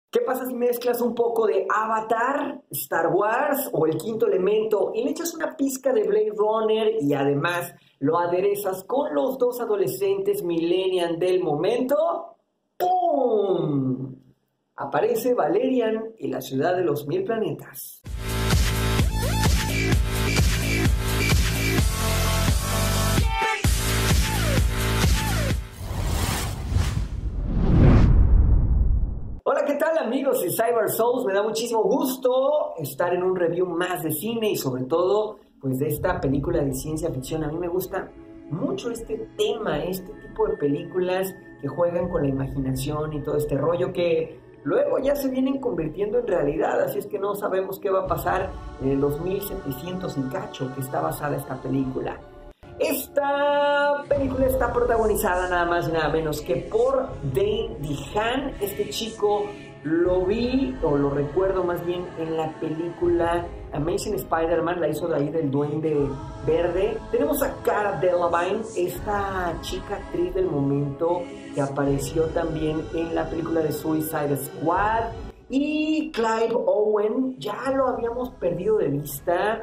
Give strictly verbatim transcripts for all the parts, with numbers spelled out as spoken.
¿Qué pasa si mezclas un poco de Avatar, Star Wars o El Quinto Elemento y le echas una pizca de Blade Runner y además lo aderezas con los dos adolescentes millennial del momento? ¡Pum! Aparece Valerian y la ciudad de los mil planetas. Hola, ¿qué tal amigos de Cyber Souls? Me da muchísimo gusto estar en un review más de cine y sobre todo pues de esta película de ciencia ficción. A mí me gusta mucho este tema, este tipo de películas que juegan con la imaginación y todo este rollo que luego ya se vienen convirtiendo en realidad, así es que no sabemos qué va a pasar en el dos mil setecientos y cacho que está basada esta película. Esta película está protagonizada nada más y nada menos que por Dane DeHaan. Este chico lo vi, o lo recuerdo más bien, en la película Amazing Spider-Man, la hizo de ahí del Duende Verde. Tenemos a Cara Delevingne, esta chica actriz del momento que apareció también en la película de Suicide Squad. Y Clive Owen, ya lo habíamos perdido de vista.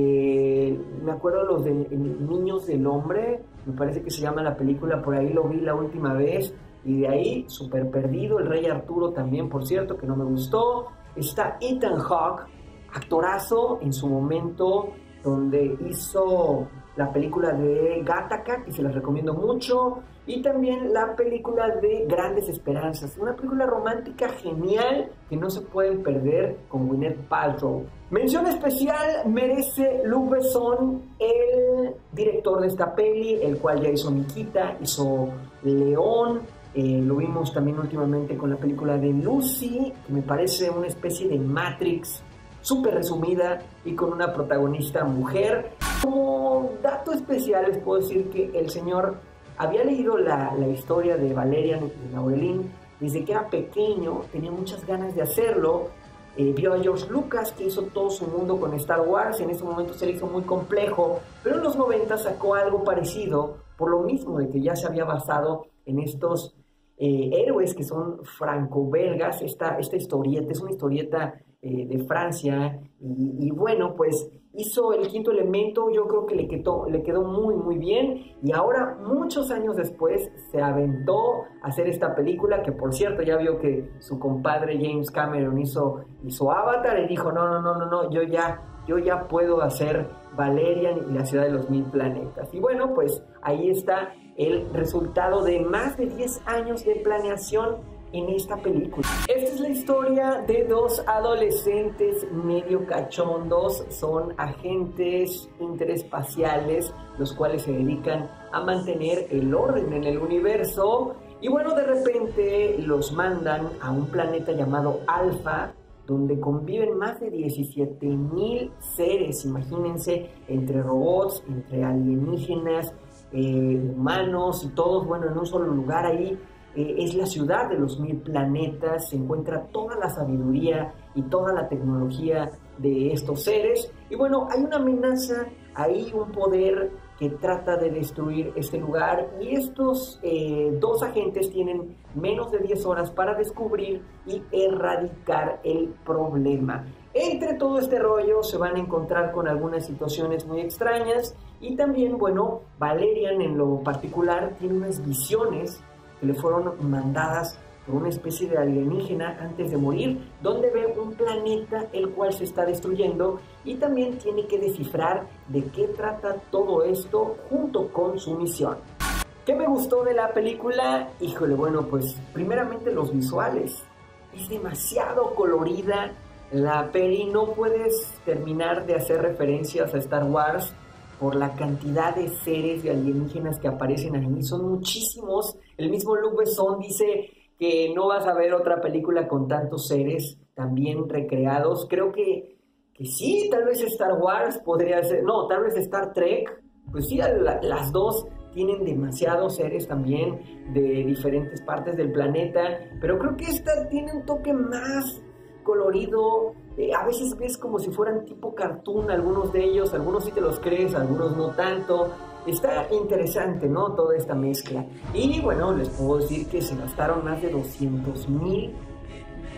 Eh, me acuerdo los de Niños del Hombre, me parece que se llama la película, por ahí lo vi la última vez y de ahí súper perdido. El Rey Arturo también, por cierto, que no me gustó. Está Ethan Hawke, actorazo en su momento, donde hizo la película de Gattaca, que se las recomiendo mucho, y también la película de Grandes Esperanzas, una película romántica genial que no se pueden perder con Gwyneth Paltrow. Mención especial merece Luc Besson, el director de esta peli, el cual ya hizo Nikita, hizo León, eh, lo vimos también últimamente con la película de Lucy, que me parece una especie de Matrix súper resumida y con una protagonista mujer. Como dato especial les puedo decir que el señor había leído la, la historia de Valerian y Laureline desde que era pequeño, tenía muchas ganas de hacerlo. Eh, vio a George Lucas, que hizo todo su mundo con Star Wars, en ese momento se le hizo muy complejo, pero en los noventa sacó algo parecido, por lo mismo de que ya se había basado en estos eh, héroes que son franco-belgas. Esta, esta historieta es una historieta eh, de Francia, y, y bueno, pues hizo El Quinto Elemento. Yo creo que le quedó, le quedó muy muy bien, y ahora muchos años después se aventó a hacer esta película, que por cierto ya vio que su compadre James Cameron hizo, hizo Avatar y dijo no, no, no, no, no, yo ya, yo ya puedo hacer Valerian y la ciudad de los mil planetas. Y bueno, pues ahí está el resultado de más de diez años de planeación en esta película. Esta es la historia de dos adolescentes medio cachondos, son agentes interespaciales, los cuales se dedican a mantener el orden en el universo, y bueno, de repente los mandan a un planeta llamado Alpha, donde conviven más de diecisiete mil seres, imagínense, entre robots, entre alienígenas, eh, humanos y todos, bueno, en un solo lugar ahí. Eh, es la ciudad de los mil planetas, se encuentra toda la sabiduría y toda la tecnología de estos seres. Y bueno, hay una amenaza, hay un poder que trata de destruir este lugar, y estos eh, dos agentes tienen menos de diez horas para descubrir y erradicar el problema. Entre todo este rollo se van a encontrar con algunas situaciones muy extrañas, y también, bueno, Valerian en lo particular tiene unas visiones que le fueron mandadas por una especie de alienígena antes de morir, donde ve un planeta el cual se está destruyendo, y también tiene que descifrar de qué trata todo esto junto con su misión. ¿Qué me gustó de la película? Híjole, bueno, pues primeramente los visuales. Es demasiado colorida la peli, no puedes terminar de hacer referencias a Star Wars por la cantidad de seres de alienígenas que aparecen ahí, son muchísimos. El mismo Luc Besson dice que no vas a ver otra película con tantos seres también recreados. Creo que, que sí, tal vez Star Wars podría ser, no, tal vez Star Trek, pues sí, la, las dos tienen demasiados seres también de diferentes partes del planeta, pero creo que esta tiene un toque más colorido. Eh, a veces ves como si fueran tipo cartoon algunos de ellos, algunos sí te los crees, algunos no tanto. Está interesante, ¿no? Toda esta mezcla. Y bueno, les puedo decir que se gastaron más de doscientos mil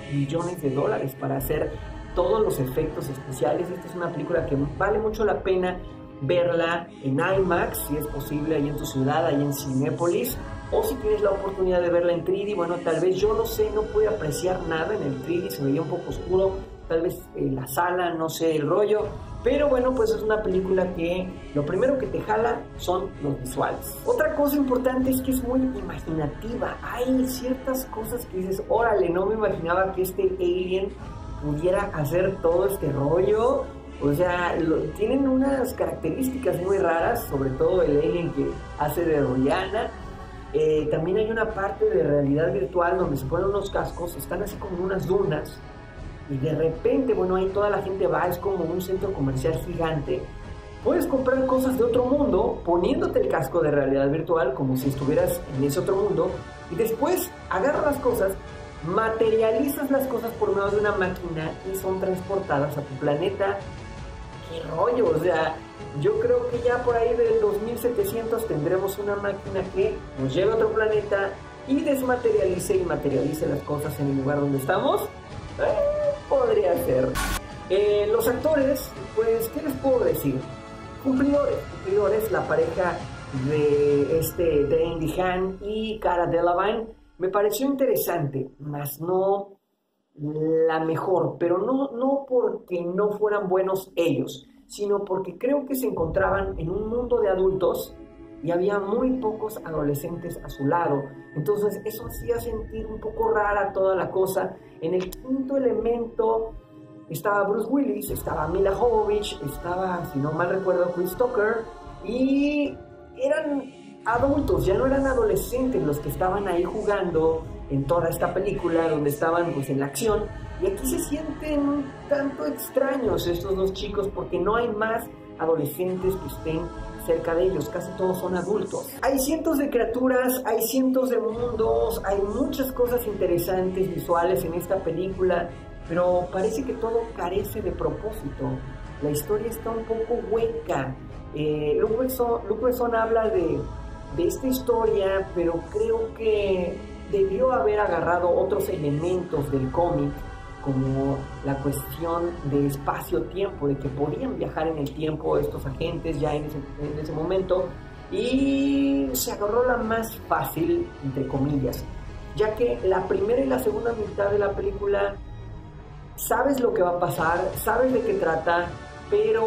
millones de dólares para hacer todos los efectos especiales. Esta es una película que vale mucho la pena verla en IMAX, si es posible, ahí en tu ciudad, ahí en Cinépolis, o si tienes la oportunidad de verla en tres D, bueno, tal vez, yo no sé, no pude apreciar nada en el tres D, se veía un poco oscuro, tal vez eh, la sala, no sé, el rollo, pero bueno, pues es una película que lo primero que te jala son los visuales. Otra cosa importante es que es muy imaginativa, hay ciertas cosas que dices, órale, no me imaginaba que este alien pudiera hacer todo este rollo. O sea, lo, tienen unas características muy raras, sobre todo el alien que hace de Rihanna. Eh, también hay una parte de realidad virtual donde se ponen unos cascos, están así como unas dunas, y de repente, bueno, ahí toda la gente va, es como un centro comercial gigante. Puedes comprar cosas de otro mundo poniéndote el casco de realidad virtual como si estuvieras en ese otro mundo, y después agarras las cosas, materializas las cosas por medio de una máquina y son transportadas a tu planeta. ¡Qué rollo! O sea, yo creo que ya por ahí del dos mil setecientos tendremos una máquina que nos lleve a otro planeta y desmaterialice y materialice las cosas en el lugar donde estamos. Eh, podría ser. Eh, los actores, pues, ¿qué les puedo decir? Cumplidores, cumplidores, la pareja de este Dane DeHaan y Cara Delevingne me pareció interesante, más no la mejor, pero no, no porque no fueran buenos ellos, sino porque creo que se encontraban en un mundo de adultos y había muy pocos adolescentes a su lado. Entonces eso hacía sentir un poco rara toda la cosa. En el quinto elemento estaba Bruce Willis, estaba Mila Jovovich, estaba, si no mal recuerdo, Chris Tucker, y eran adultos, ya no eran adolescentes los que estaban ahí jugando en toda esta película, donde estaban pues en la acción, y aquí se sienten un tanto extraños estos dos chicos porque no hay más adolescentes que estén cerca de ellos, casi todos son adultos. Hay cientos de criaturas, hay cientos de mundos, hay muchas cosas interesantes visuales en esta película, pero parece que todo carece de propósito. La historia está un poco hueca. eh, Luke Besson, Luke Besson habla de, de esta historia, pero creo que debió haber agarrado otros elementos del cómic, como la cuestión de espacio-tiempo, de que podían viajar en el tiempo estos agentes ya en ese, en ese momento, y se agarró la más fácil, entre comillas, ya que la primera y la segunda mitad de la película sabes lo que va a pasar, sabes de qué trata, pero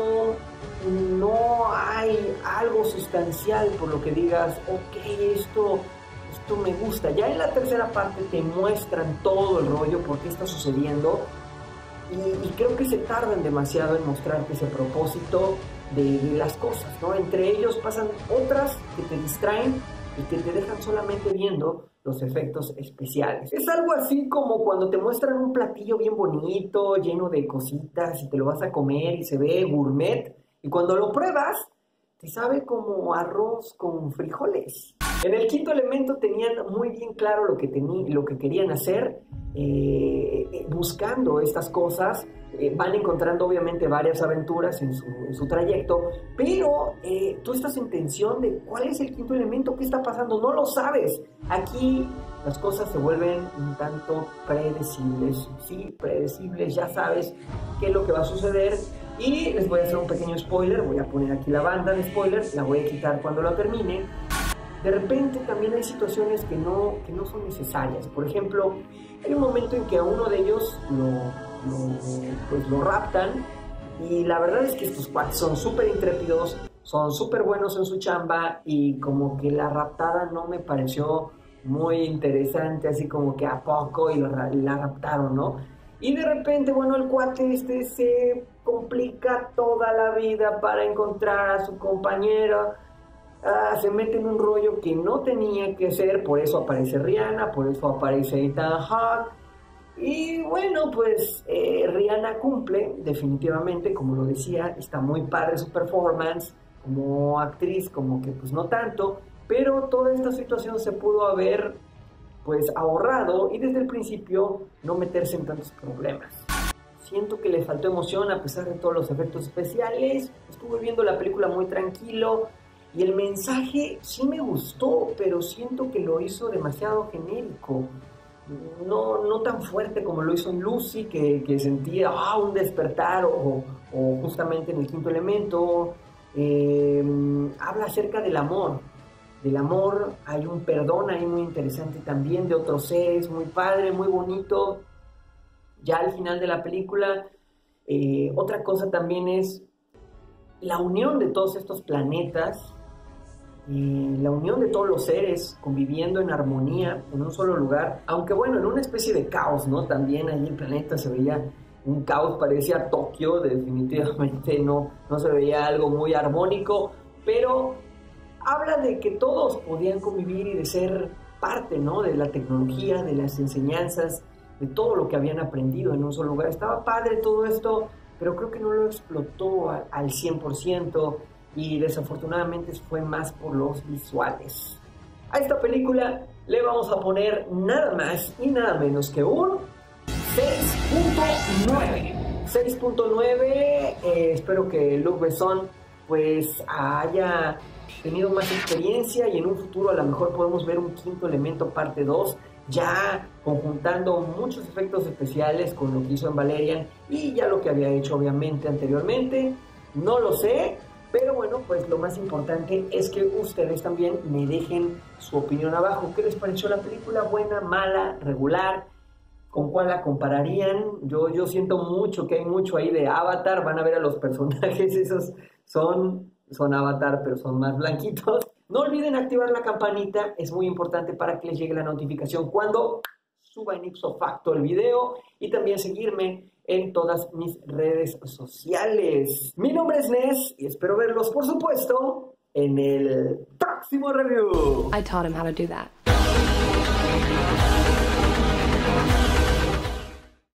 no hay algo sustancial por lo que digas, ok, esto... esto me gusta. Ya en la tercera parte te muestran todo el rollo, por qué está sucediendo, y, y creo que se tardan demasiado en mostrarte ese propósito de, de las cosas, ¿no? Entre ellos pasan otras que te distraen y que te dejan solamente viendo los efectos especiales. Es algo así como cuando te muestran un platillo bien bonito, lleno de cositas, y te lo vas a comer y se ve gourmet, y cuando lo pruebas te sabe como arroz con frijoles. En el quinto elemento tenían muy bien claro lo que, tení, lo que querían hacer, eh, buscando estas cosas. Eh, van encontrando obviamente varias aventuras en su, en su trayecto, pero eh, tú estás en tensión de cuál es el quinto elemento, qué está pasando, no lo sabes. Aquí las cosas se vuelven un tanto predecibles, sí, predecibles, ya sabes qué es lo que va a suceder. Y les voy a hacer un pequeño spoiler, voy a poner aquí la banda de spoilers, la voy a quitar cuando la termine. De repente también hay situaciones que no, que no son necesarias. Por ejemplo, hay un momento en que a uno de ellos lo, lo, pues lo raptan, y la verdad es que estos cuates son súper intrépidos, son súper buenos en su chamba, y como que la raptada no me pareció muy interesante, así como que a poco y lo, la raptaron, ¿no? Y de repente, bueno, el cuate este se complica toda la vida para encontrar a su compañera. Ah, se mete en un rollo que no tenía que ser, por eso aparece Rihanna, por eso aparece Ethan Hawke. Y bueno, pues eh, Rihanna cumple definitivamente, como lo decía, está muy padre su performance como actriz, como que pues no tanto, pero toda esta situación se pudo haber pues ahorrado y desde el principio no meterse en tantos problemas. Siento que le faltó emoción a pesar de todos los efectos especiales. Estuve viendo la película muy tranquilo y el mensaje sí me gustó, pero siento que lo hizo demasiado genérico. no, no tan fuerte como lo hizo en Lucy, que, que sentía ah, un despertar, o, o justamente en El Quinto Elemento. Eh, habla acerca del amor, del amor, hay un perdón ahí muy interesante también de otros seres, muy padre, muy bonito. Ya al final de la película, eh, otra cosa también es la unión de todos estos planetas, eh, la unión de todos los seres conviviendo en armonía en un solo lugar, aunque bueno, en una especie de caos, ¿no? También ahí el planeta se veía un caos, parecía Tokio, definitivamente no, no se veía algo muy armónico, pero habla de que todos podían convivir y de ser parte, ¿no? De la tecnología, de las enseñanzas, de todo lo que habían aprendido en un solo lugar. Estaba padre todo esto, pero creo que no lo explotó a, al cien por ciento y desafortunadamente fue más por los visuales. A esta película le vamos a poner nada más y nada menos que un seis punto nueve. seis punto nueve, eh, espero que Luc Besson pues haya tenido más experiencia y en un futuro a lo mejor podemos ver un Quinto Elemento parte dos, ya conjuntando muchos efectos especiales con lo que hizo en Valerian y ya lo que había hecho obviamente anteriormente. No lo sé, pero bueno, pues lo más importante es que ustedes también me dejen su opinión abajo. ¿Qué les pareció la película? ¿Buena, mala, regular? ¿Con cuál la compararían? Yo, yo siento mucho que hay mucho ahí de Avatar. Van a ver a los personajes, esos son, son Avatar, pero son más blanquitos. No olviden activar la campanita, es muy importante para que les llegue la notificación cuando suba en ipso facto el video, y también seguirme en todas mis redes sociales. Mi nombre es Ness y espero verlos, por supuesto, en el próximo review. I taught him how to do that.